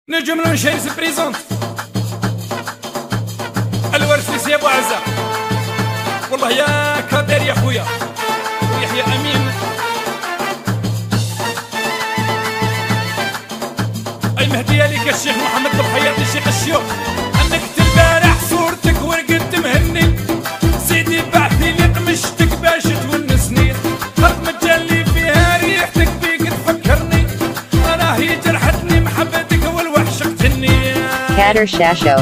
نجم نشير سبريزونت الورسيس يا ابو عزة، والله يا كادر يا خويا ويحيى امين. اي مهديه لك الشيخ محمد الخياط الشيخ الشيوخ، انك البارح صورتك ورقد مهني، سيدي بعثي لي قمشتك باش تونسني، خط متجلي فيها ريحتك بيك تفكرني، راهي جرحتني محبتك والوحش قتلني. كادر شاشو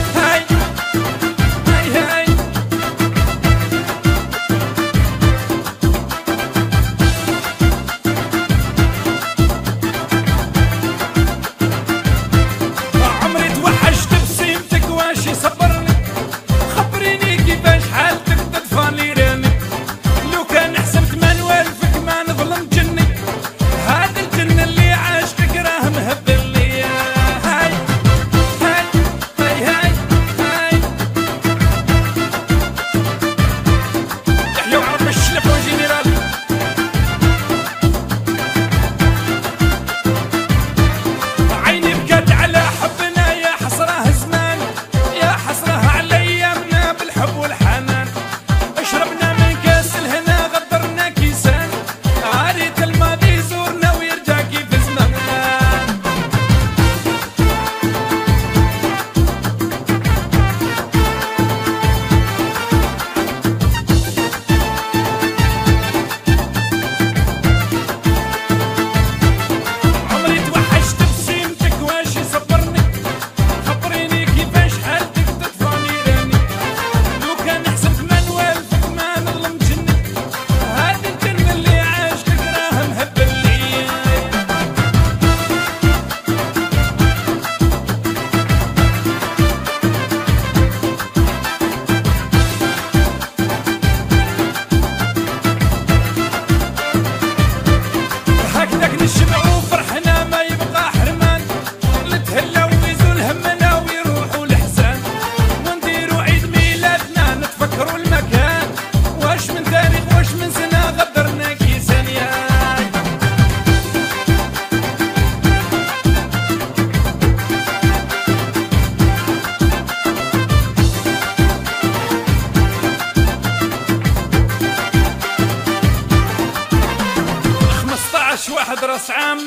واحد راس عام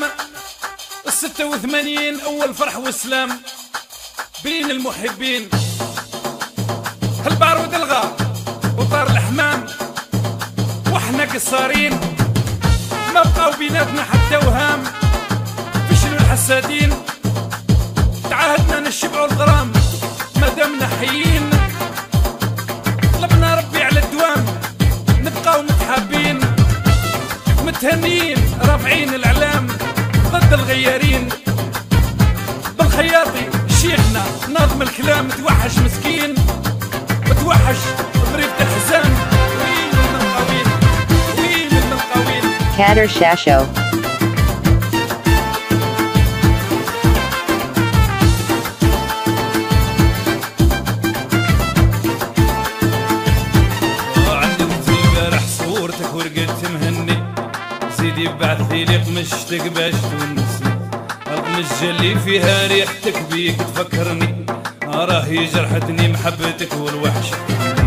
86 اول فرح والسلام بين المحبين، هالبارود الغار وطار الحمام واحنا قصارين، ما بقاو بيناتنا حتى وهام، فشلوا الحسادين، تعاهدنا نشبعوا الغرام ما دامنا حيين، طلبنا ربي على الدوام نبقاو متحابين متهنيين رافعين الاعلام ضد الغيارين، بالخياطي شيخنا ناظم الكلام توحش مسكين وتوحش ضريبة الحزام، وين من القويل وين من القويل. كادر شاشو عندي وقت البارح صورتك ورقدت مهني، سيدي بعثي لي قمشتك باش تونسني، القمش اللي فيها ريحتك بيك تفكرني، راهي جرحتني محبتك والوحش.